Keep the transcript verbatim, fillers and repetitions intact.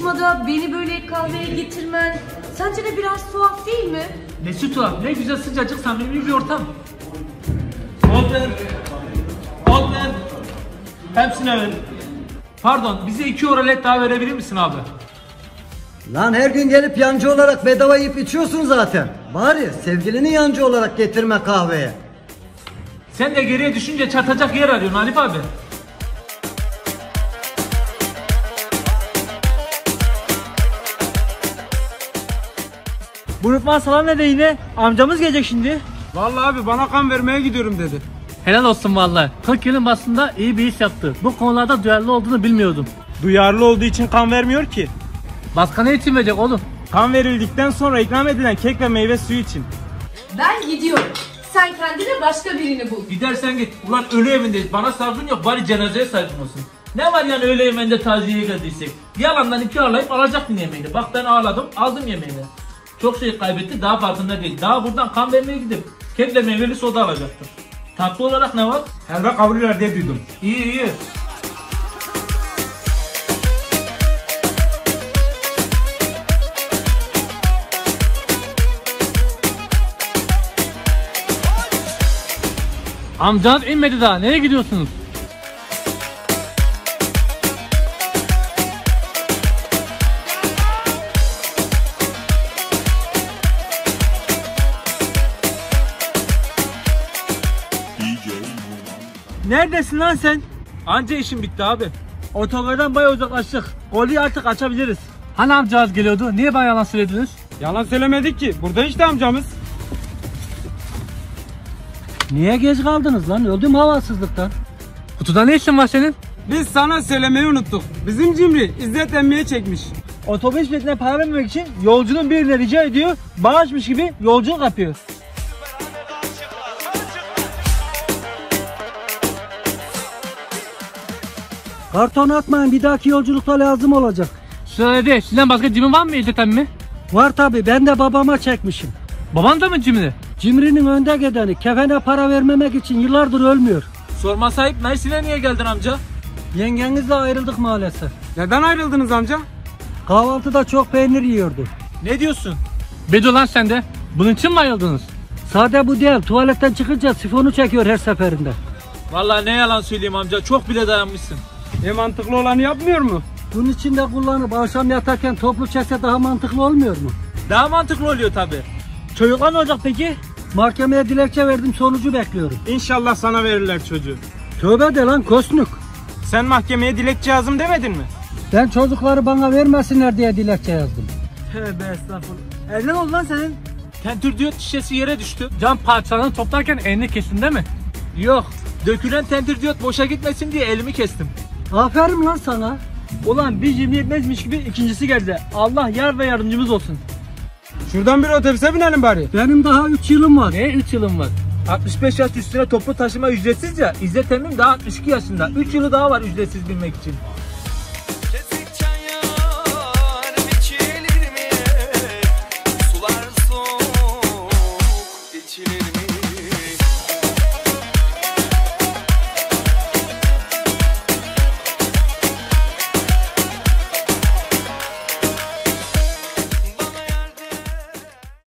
buluşmada beni böyle kahveye getirmen sence de biraz tuhaf değil mi? Nesi tuhaf? Ne güzel sıcacık samimi bir ortam. Order. Order. Hepsine ver. Pardon, bize iki oralet daha verebilir misin abi? Lan her gün gelip yancı olarak bedava yiyip içiyorsun zaten. Bari sevgilini yancı olarak getirme kahveye. Sen de geriye düşünce çatacak yer arıyorsun Halif abi. Bu Rıfman salam ne de yine? Amcamız gelecek şimdi. Vallahi abi bana kan vermeye gidiyorum dedi. Helal olsun vallahi. kırk yılın basında iyi bir iş yaptı. Bu konularda duyarlı olduğunu bilmiyordum. Duyarlı olduğu için kan vermiyor ki. Başka ne için verecek oğlum? Kan verildikten sonra ikram edilen kek ve meyve suyu için. Ben gidiyorum. Sen kendine başka birini bul. Gidersen git. Ulan ölü evindeyiz. Bana sabrın yok. Bari cenazeye saygın olsun. Ne var yani öğle yemeğinde taziyeye geldiysek? Yalandan iki ağırlayıp alacaktın yemeğini. Bak ben ağladım, aldım yemeğini. Çok şey kaybetti, daha farkında değil. Daha buradan kan vermeye gidip kekle meyveli soda alacaktır. Tatlı olarak ne var? Helva kavuruyorlar diye duydum. İyi iyi. Amcanız inmedi daha. Nereye gidiyorsunuz? Neredesin lan sen? Anca işim bitti abi. Otogardan bayağı uzaklaştık. Golü artık açabiliriz. Hani amcağız geliyordu? Niye bana yalan söylediniz? Yalan söylemedik ki. Burada işte amcamız. Niye geç kaldınız lan? Öldüm havasızlıktan. Kutuda ne işin var senin? Biz sana söylemeyi unuttuk. Bizim cimri İzzet emmiye çekmiş. Otobüs biletine para vermemek için yolcunun birine rica ediyor. Bağışmış gibi yolculuk yapıyor. Karton atmayın, bir dahaki yolculukta lazım olacak. Söyledi. Sizden başka cimin var mı İzzet emmi? Var tabi, ben de babama çekmişim. Baban da mı cimri? Cimrinin önde gideni, kefene para vermemek için yıllardır ölmüyor. Sorma sahip, Mersin'e niye geldin amca? Yengenizle ayrıldık maalesef. Neden ayrıldınız amca? Kahvaltıda çok peynir yiyordu. Ne diyorsun? Bedo lan sen de. Bunun için mi ayrıldınız? Sade bu değil, tuvaletten çıkınca sifonu çekiyor her seferinde. Vallahi ne yalan söyleyeyim amca, çok bile dayanmışsın. E mantıklı olanı yapmıyor mu? Bunun için de kullanıp akşam yatarken toplu çekse daha mantıklı olmuyor mu? Daha mantıklı oluyor tabi. Çocuklar ne olacak peki? Mahkemeye dilekçe verdim, sonucu bekliyorum. İnşallah sana verirler çocuğu. Tövbe de lan kosnuk. Sen mahkemeye dilekçe yazdım demedin mi? Ben çocukları bana vermesinler diye dilekçe yazdım. Tövbe estağfurullah. Elden oldu lan senin. Tentür diyot şişesi yere düştü. Cam parçalarını toplarken elini kestin değil mi? Yok, dökülen tentür diyot boşa gitmesin diye elimi kestim. Aferin lan sana. Ulan bir cimri yetmezmiş gibi ikincisi geldi. Allah yar ve yardımcımız olsun. Şuradan bir otobüse binelim bari. Benim daha üç yılım var. Ne üç yılım var? altmış beş yaş üstüne toplu taşıma ücretsiz ya. İzzet emmim daha altmış iki yaşında. üç yılı daha var ücretsiz binmek için.